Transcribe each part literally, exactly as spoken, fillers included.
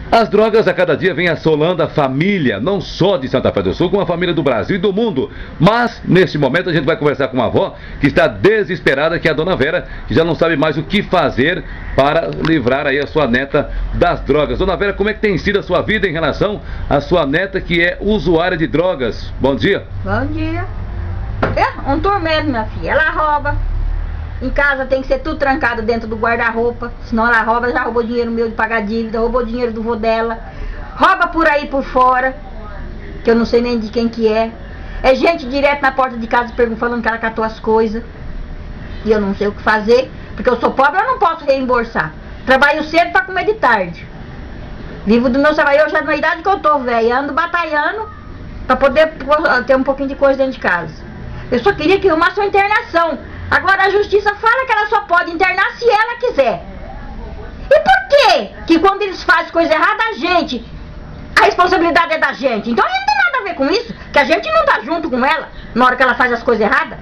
As drogas a cada dia vêm assolando a família, não só de Santa Fé do Sul, como a família do Brasil e do mundo. Mas, neste momento, a gente vai conversar com uma avó que está desesperada, que é a dona Vera, que já não sabe mais o que fazer para livrar aí a sua neta das drogas. Dona Vera, como é que tem sido a sua vida em relação à sua neta que é usuária de drogas? Bom dia. Bom dia. É um tormento, minha filha. Ela rouba. Em casa tem que ser tudo trancado dentro do guarda-roupa. Senão ela rouba, já roubou dinheiro meu de pagar dívida, roubou dinheiro do vô dela. Rouba por aí por fora, que eu não sei nem de quem que é. É gente direto na porta de casa falando que ela catou as coisas. E eu não sei o que fazer, porque eu sou pobre, eu não posso reembolsar. Trabalho cedo para comer de tarde. Vivo do meu trabalho, eu já na idade que eu tô, velho, ando batalhando para poder ter um pouquinho de coisa dentro de casa. Eu só queria que arrumasse uma internação. Agora a justiça fala que ela só pode internar se ela quiser. E por quê? Que quando eles fazem coisa errada, a gente, a responsabilidade é da gente. Então a gente não tem nada a ver com isso, que a gente não tá junto com ela na hora que ela faz as coisas erradas.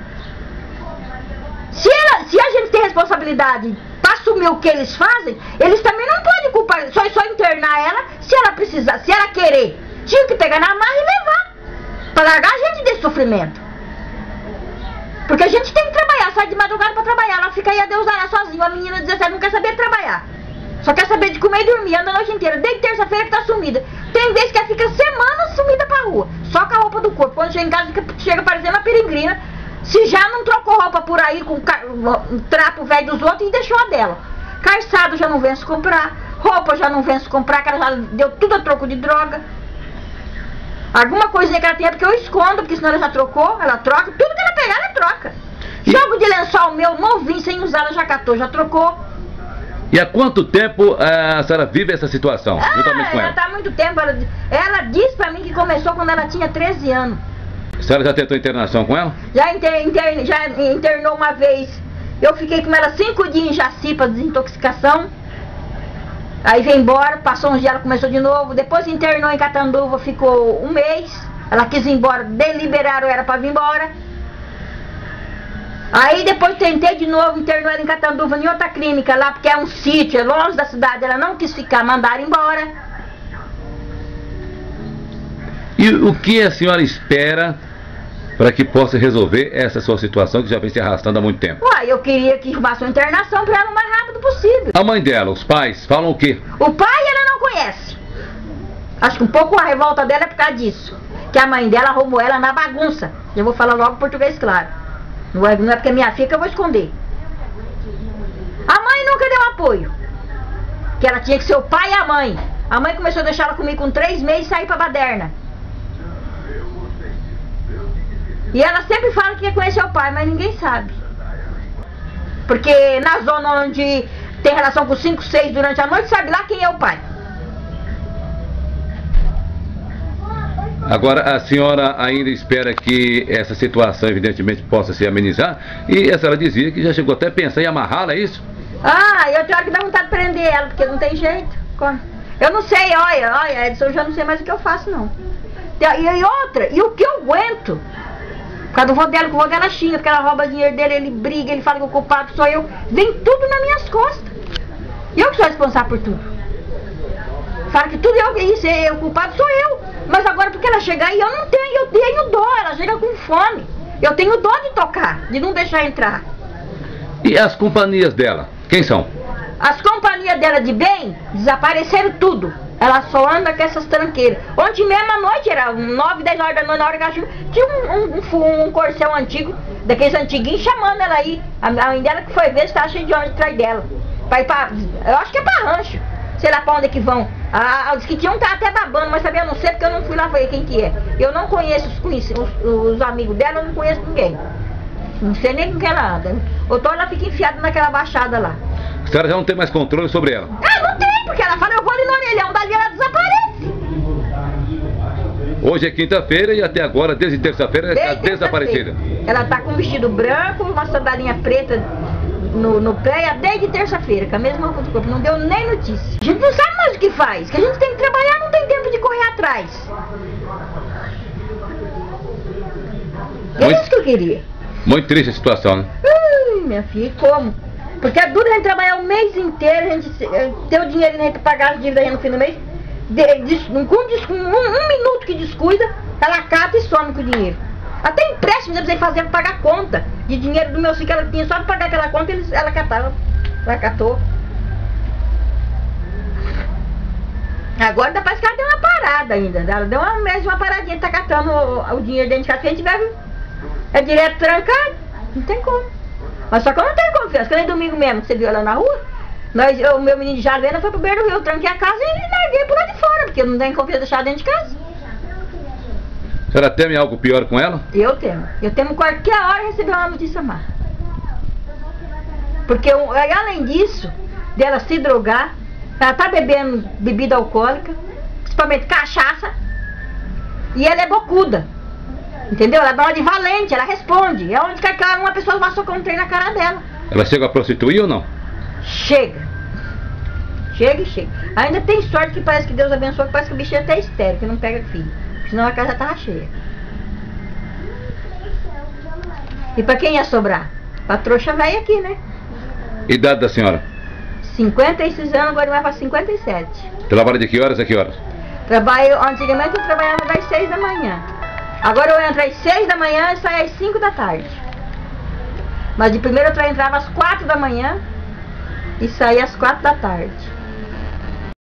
Se, ela, se a gente tem responsabilidade para assumir o que eles fazem, eles também não podem culpar, só, só internar ela se ela precisar, se ela querer. Tinha que pegar na marra e levar, para largar a gente desse sofrimento. Porque a gente tem que trabalhar, sai de madrugada pra trabalhar, ela fica aí a Deus dará sozinha, a menina de dezessete não quer saber de trabalhar. Só quer saber de comer e dormir, anda a noite inteira, desde terça-feira que tá sumida. Tem vezes que ela fica semanas sumida pra rua, só com a roupa do corpo. Quando chega em casa, chega parecendo uma peregrina, se já não trocou roupa por aí com um trapo velho dos outros e deixou a dela. Calçado já não vence comprar, roupa já não vence comprar, que ela já deu tudo a troco de droga. Alguma coisinha que ela tem é porque eu escondo, porque senão ela já trocou, ela troca, tudo que ela pegar ela troca. Jogo de lençol meu, novinho, sem usar, ela já catou, já trocou. E há quanto tempo a senhora vive essa situação? Ah, ela, ela tá há muito tempo, ela, ela disse pra mim que começou quando ela tinha treze anos. A senhora já tentou internação com ela? Já, inter, inter, já internou uma vez, eu fiquei com ela cinco dias em Jaci pra desintoxicação. Aí veio embora, passou uns dias, ela começou de novo. Depois internou em Catanduva, ficou um mês. Ela quis ir embora, deliberaram ela para vir embora. Aí depois tentei de novo, internou ela em Catanduva, em outra clínica lá, porque é um sítio, é longe da cidade. Ela não quis ficar, mandaram embora. E o que a senhora espera para que possa resolver essa sua situação que já vem se arrastando há muito tempo? Uai, eu queria que arrumasse uma internação para ela o mais rápido possível. A mãe dela, os pais, falam o quê? O pai ela não conhece. Acho que um pouco a revolta dela é por causa disso. Que a mãe dela roubou ela na bagunça. Eu vou falar logo português claro. Não é, não é porque é minha filha que eu vou esconder. A mãe nunca deu apoio. Que ela tinha que ser o pai e a mãe. A mãe começou a deixar ela comigo com três meses e sair pra baderna. E ela sempre fala que quer conhecer o pai, mas ninguém sabe. Porque na zona onde tem relação com cinco, seis durante a noite, sabe lá quem é o pai. Agora, a senhora ainda espera que essa situação, evidentemente, possa se amenizar? E a senhora dizia que já chegou até a pensar em amarrá-la, é isso? Ah, eu tenho hora que dá vontade de prender ela, porque não tem jeito. Como? Eu não sei, olha, olha, Edson, eu já não sei mais o que eu faço, não. E, e outra, e o que eu aguento? Por causa do vô dela, que o vô dela xinga, porque ela rouba dinheiro dele, ele briga, ele fala que o culpado sou eu. Vem tudo nas minhas costas. Eu que sou responsável por tudo. Fala que tudo eu, isso, é, o culpado sou eu. Mas agora porque ela chega aí, eu não tenho, eu tenho dó, ela chega com fome. Eu tenho dó de tocar, de não deixar entrar. E as companhias dela, quem são? As companhias dela de bem, desapareceram tudo. Ela só anda com essas tranqueiras. Ontem mesmo à noite, era nove, dez horas da noite, na hora que ela chegou, tinha um, um, um, um corcel antigo, daqueles antiguinhos, chamando ela aí. A mãe dela que foi ver se estava cheio de homem atrás dela. Pra ir pra, eu acho que é pra rancho. Sei lá pra onde é que vão. Ah, os que tinham tá até babando, mas também eu não sei porque eu não fui lá ver quem que é. Eu não conheço os, os, os amigos dela, eu não conheço ninguém. Não sei nem com quem ela anda. Outra hora ela fica enfiada naquela baixada lá. A senhora já não tem mais controle sobre ela? Ah, não tem, porque ela fala, eu vou ali no orelhão, dali ela desaparece. Hoje é quinta-feira e até agora, desde terça-feira, ela está desaparecida. Ela tá com um vestido branco, uma sandalinha preta no, no pé, desde terça-feira, com a mesma roupa do corpo, não deu nem notícia. A gente não sabe mais o que faz, que a gente tem que trabalhar, não tem tempo de correr atrás. É muito, isso que eu queria. Muito triste a situação, né? Ui, minha filha, como? Porque é duro a gente trabalhar o mês inteiro, a gente ter o dinheiro pra pagar as dívidas aí no fim do mês. De, de, com, com um, um minuto que descuida, ela cata e some com o dinheiro. Até empréstimo pra ele fazer pra pagar a conta de dinheiro do meu filho que ela tinha só pra pagar aquela conta, eles, ela catava. Ela catou. Agora parece que ela deu uma parada ainda. Ela deu uma, mesmo uma paradinha, tá catando o, o dinheiro dentro de casa, que a gente vai. É direto trancado. Não tem como. Mas só que eu não tenho confiança. Quando é domingo mesmo que você viu ela na rua, nós, eu, o meu menino de Jarvena foi pro beiro do rio, eu tranquei a casa e larguei por lá de fora, porque eu não tenho confiança de deixar dentro de casa. A senhora teme algo pior com ela? Eu temo. Eu temo qualquer hora receber uma notícia má. Porque eu, além disso, dela se drogar, ela tá bebendo bebida alcoólica, principalmente cachaça, e ela é bocuda. Entendeu? Ela dá uma de valente, ela responde. É onde quer que uma pessoa vá socar um trem na cara dela. Ela chega a prostituir ou não? Chega. Chega e chega. Ainda tem sorte que parece que Deus abençoa, que parece que o bicho é até estéril, que não pega filho. Senão a casa tava cheia. E pra quem ia sobrar? Pra trouxa velha aqui, né? Idade da senhora? cinquenta e seis anos, agora vai pra cinquenta e sete. Trabalha de que horas a que horas? Trabalho, antigamente eu trabalhava das seis da manhã. Agora eu entro às seis da manhã e saio às cinco da tarde. Mas de primeiro eu entrava às quatro da manhã e saía às quatro da tarde.